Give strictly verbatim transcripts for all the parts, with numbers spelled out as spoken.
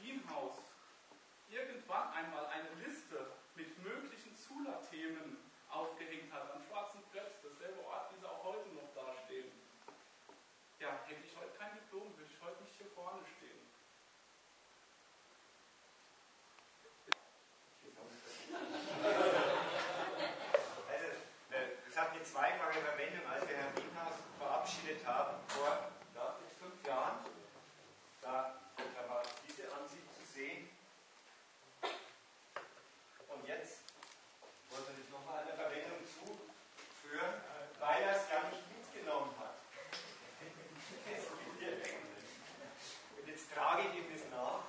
Herminhaus irgendwann einmal eine Liste mit möglichen Zula-Themen aufgehängt hat, am Schwarzen Brett, dasselbe Ort, wie sie auch heute noch dastehen, ja, hätte ich heute kein Diplom, würde ich heute nicht hier vorne stehen. Also, es hat eine zweifache Verwendung, als wir Herminhaus verabschiedet haben, vor ja, fünf Jahren. Da, da war diese Ansicht zu sehen. Und jetzt wollen wir das nochmal eine Verwendung zuführen, weil er es ja nicht mitgenommen hat. Und jetzt trage ich ihm das nach.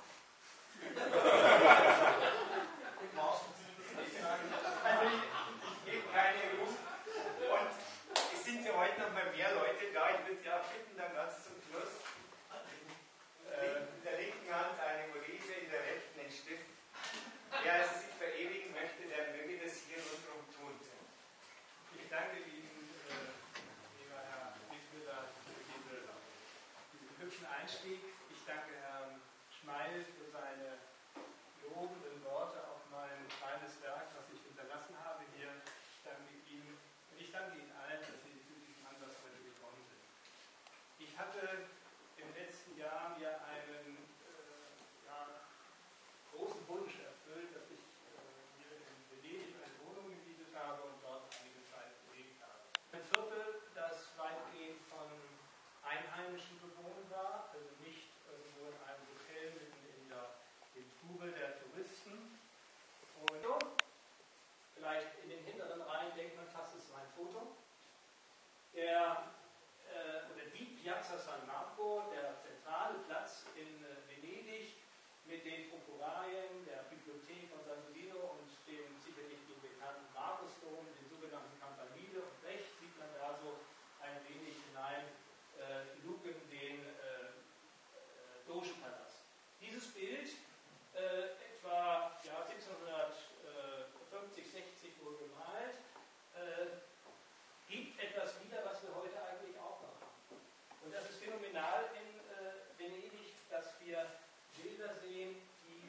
Also ich, ich gebe keine Ruhe. Und es sind ja heute noch mal mehr Leute da. Ich würde Sie auch bitten, dann ganz zum Schluss äh, in der linken Hand eine Uriese, in der rechten einen Stift. Wer also sich verewigen möchte, der möge das hier rundherum tun. Ich danke Ihnen, äh, lieber Herr Wiesmüller, für diese, diesen hübschen Einstieg. Ich danke Herrn Schmeil für seine lobenden Worte auf mein kleines Werk, was ich hinterlassen habe hier. Ich danke Ihnen und ich danke Ihnen allen, dass Sie zu diesem Anlass heute gekommen sind. Ich hatte im letzten Jahr mir einen äh, ja, großen Wunsch erfüllt, dass ich äh, mir in Venedig eine Wohnung gemietet habe und dort einige Zeit gelebt habe. Ein Viertel, das weitgehend von Einheimischen bewohnt war, also nicht irgendwo in einem Hotel mitten in der, im Trubel der Touristen. Und vielleicht in den hinteren Reihen denkt man fast, es ist mein Foto. Der, äh, oder die Piazza San Marco, der zentrale Platz in äh, Venedig, mit den Prokurarien, der Bibliothek von San Sudino und dem sicherlich den bekannten Markusdom, den sogenannten Campanile. Und rechts sieht man da so ein wenig hinein äh, luken den äh, äh, Dogenpalast. Dieses Bild, äh, etwa ja, siebzehnhundertfünfzig, sechzig wohl gemalt, äh, gibt etwas wieder, was wir heute eigentlich auch noch haben. Und das ist phänomenal in äh, Venedig, dass wir Bilder sehen, die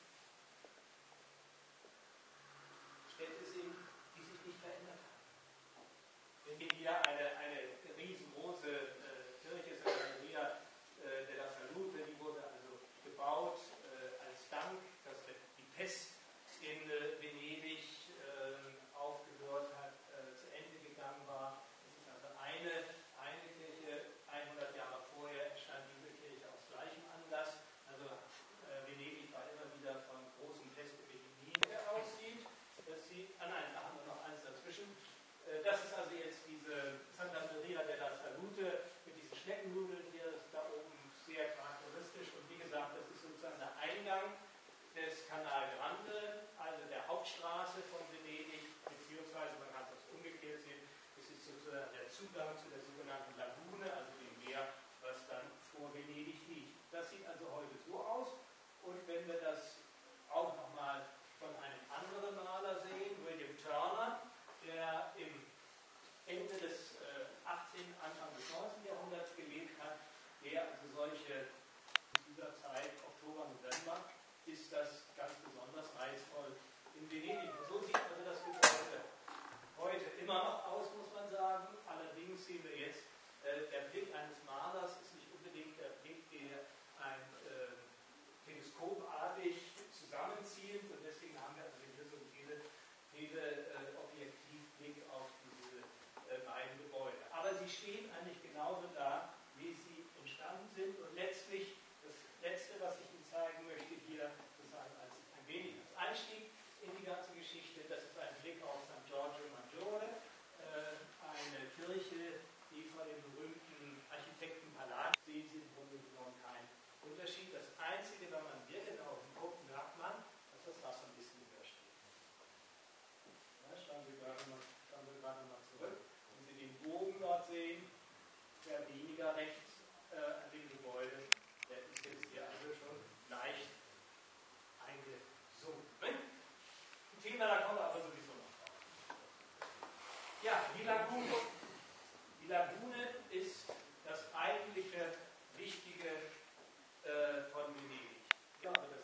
Städte sind, die sich nicht verändert haben. Wenn wir hier eine, eine riesengroße äh, Kirche, Santa Maria äh, della Salute, die wurde also gebaut äh, als Dank, dass die Pest in äh, Venedig äh, aufgehört hat, äh, zu Ende gegangen war. Das ist also eine, eine Kirche, hundert Jahre vorher entstand diese Kirche aus gleichem Anlass. Also äh, Venedig war immer wieder von großen Pestepidemien aussieht. Das sieht, ah nein, da haben wir noch eins dazwischen. Äh, das ist also jetzt diese Santa Maria della Salute mit diesen Schneckennudeln hier, das ist da oben sehr charakteristisch. Und wie gesagt, das ist sozusagen der Eingang des Canal Grande, also der Hauptstraße von Venedig, beziehungsweise man kann das umgekehrt sehen, es ist sozusagen der Zugang zu der sogenannten Lagune, also dem Meer, was dann vor Venedig liegt. Das sieht also heute so aus. Und wenn wir das auch nochmal von einem anderen Maler sehen, William Turner, der im Ende des äh, achtzehnten. Anfang des neunzehnten. Jahrhunderts gelebt hat, der also solche in dieser Zeit, Oktober, November, ist das ganz besonders reizvoll in Venedig. Und so sieht also das Gebäude heute immer noch aus, muss man sagen. Allerdings sehen wir jetzt, äh, der Blick eines Malers ist nicht unbedingt der Blick, der ein äh, teleskopartig zusammenzieht. Und deswegen haben wir also hier so einen tele, tele, äh, Objektivblick auf diese äh, beiden Gebäude. Aber sie stehen eigentlich genauso da, wie sie entstanden sind. Und letztlich, das Letzte, was ich Ihnen zeigen möchte, hier sozusagen als ein wenig als Einstieg in die ganze Geschichte, das ist ein Blick auf San Giorgio Maggiore, äh, eine Kirche, die von dem berühmten Architekten Palladio, sehen Sie im Grunde genommen keinen Unterschied. Das Einzige, wenn man hier genau guckt, merkt man, dass das Wasser ein bisschen übersteht. Ja, schauen Sie gerade mal, schauen Sie gerade mal zurück. Wenn Sie den Bogen dort sehen, der weniger rechts äh, an dem Gebäude, der ist jetzt hier also schon leicht eingesunken. Ein Thema, da kommen wir aber sowieso noch drauf. Ja, die Lagune. Die Lagune ist das eigentliche Wichtige äh, von Venedig. Ja, aber das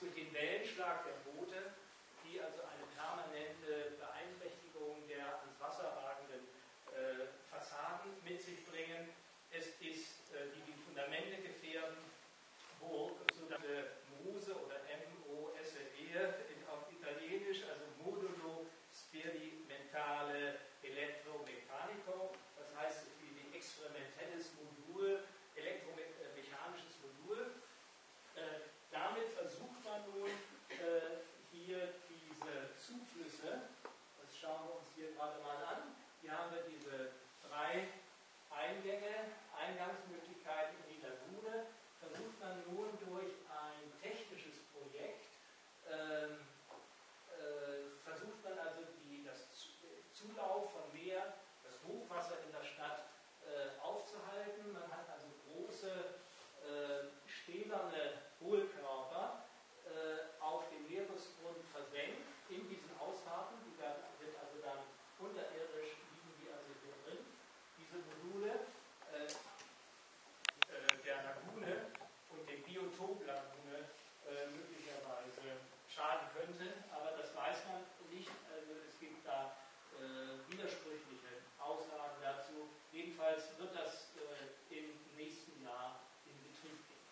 durch den Wellenschlag der Boote, die also eine permanente Beeinträchtigung der ans Wasser ragenden äh, Fassaden mit sich bringen. Es ist, äh, die die Fundamente gefährden, wo sogenannte Muse oder M O S E auf Italienisch, also Modulo Sperimentale Elettromeccanico, das heißt so viel wie experimentelles Modul, elektromechanisches Modul. Äh, damit versucht man nun äh, hier diese Zuflüsse, das schauen wir uns hier gerade mal an, hier haben wir diese drei Eingänge, Eingangsmöglichkeiten in die Lagune, versucht man nun durch ein technisches Projekt, ähm, äh, versucht man also die, das Zulauf von Meer, das Hochwasser in der Stadt äh, aufzuhalten. Man hat also große äh, stählerne Hohlkörper äh, auf dem Meeresgrund versenkt in diesen Ausfahrten, die werden, sind also dann unterirdisch, liegen die also hier drin, diese Module äh, äh, der Lagune und dem Biotop Lagune äh, möglicherweise schaden könnte, aber das weiß man nicht, also es gibt da äh, widersprüchliche Aussagen dazu. Jedenfalls wird das äh, im nächsten Jahr in Betrieb gehen.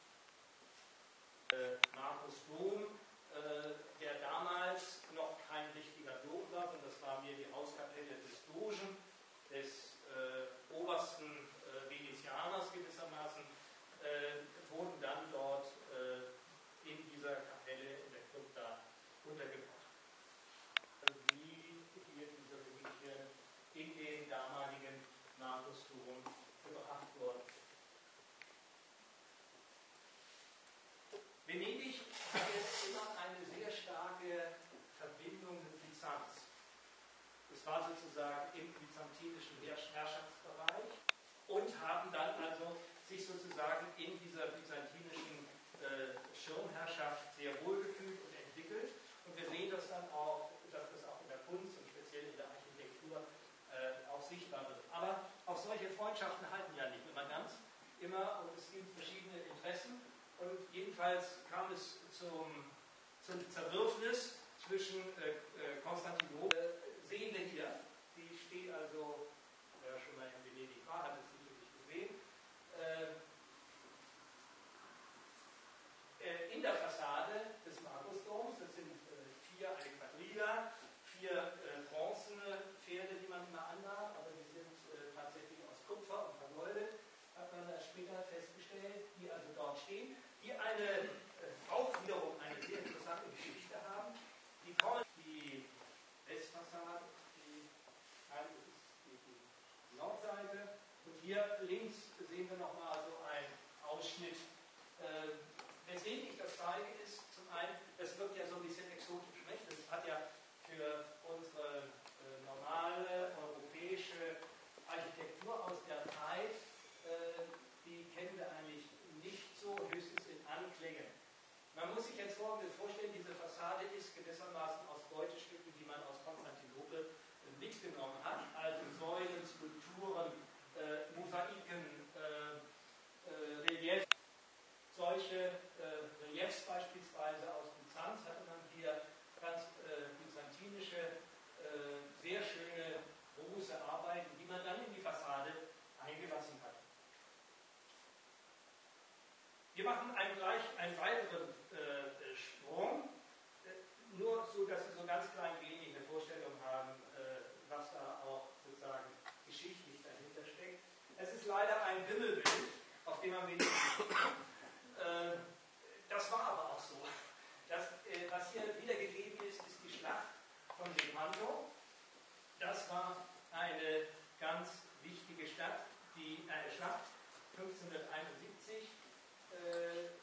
Äh, Markus Dom, äh, der damals noch kein richtiger Dom war, und das war mir die Hauskapelle des Dogen, des äh, obersten äh, Venezianers gewissermaßen, äh, wurden dann dort äh, in dieser Kapelle in der Krypta untergebracht. Also wie hier diese Reliquien in den damaligen Markusdom gebracht wurden. Venedig hat jetzt immer eine sehr starke Verbindung mit Byzanz. Es war sozusagen im byzantinischen Herrschaftsbereich und haben dann also sich sozusagen in dieser byzantinischen äh, Schirmherrschaft sehr wohlgefühlt und entwickelt. Und wir sehen das dann auch, dass das auch in der Kunst und speziell in der Architektur äh, auch sichtbar wird. Aber auch solche Freundschaften halten ja nicht immer ganz, immer, und es gibt verschiedene Interessen. Und jedenfalls kam es zum, zum Zerwürfnis zwischen äh, äh, Konstantinopel, äh, sehen wir hier, die steht also, wer schon mal in Venedig war, hat es sicherlich gesehen, äh, äh, in der Fassade des Markusdoms, das sind äh, vier, eine Quadriga, vier äh, bronzene Pferde, die man immer annahm, aber die sind äh, tatsächlich aus Kupfer und vergoldet, hat man das später festgestellt, die also dort stehen, die eine, äh, auch wiederum eine sehr interessante Geschichte haben. Die kommen, die Westfassade, die, nein, das ist die, die Nordseite, und hier links sehen wir nochmal so einen Ausschnitt. Äh, weswegen ich das zeige, ist zum einen, das wirkt ja so ein bisschen exotisch, nicht? Das hat ja für unsere äh, normale europäische Architektur aus der Zeit, äh, die kennen wir eigentlich nicht so, höchstens in Anklängen. Man muss sich jetzt Folgendes vorstellen, diese Fassade ist gewissermaßen aus Beutestücken, die man aus Konstantinopel äh, mitgenommen hat, also Säulen, Skulpturen, äh, Mosaiken, äh, äh, Reliefs. Solche äh, Reliefs beispielsweise aus Byzanz hatte man hier ganz äh, byzantinische, äh, sehr schöne, große Arbeiten, die man dann in die Fassade eingelassen hat. Wir machen einen, gleich einen weiteren äh, Sprung, äh, nur so, dass Sie so ganz klein wenig eine Vorstellung haben, äh, was da auch sozusagen geschichtlich dahinter steckt. Es ist leider ein Wimmelbild, auf dem man wenig sieht. Äh, das war aber auch so. Das, äh, was hier wiedergegeben ist, ist die Schlacht von Lepanto. Das war eine ganz wichtige Stadt, die, eine Schlacht fünfzehnhunderteinundsiebzig, äh,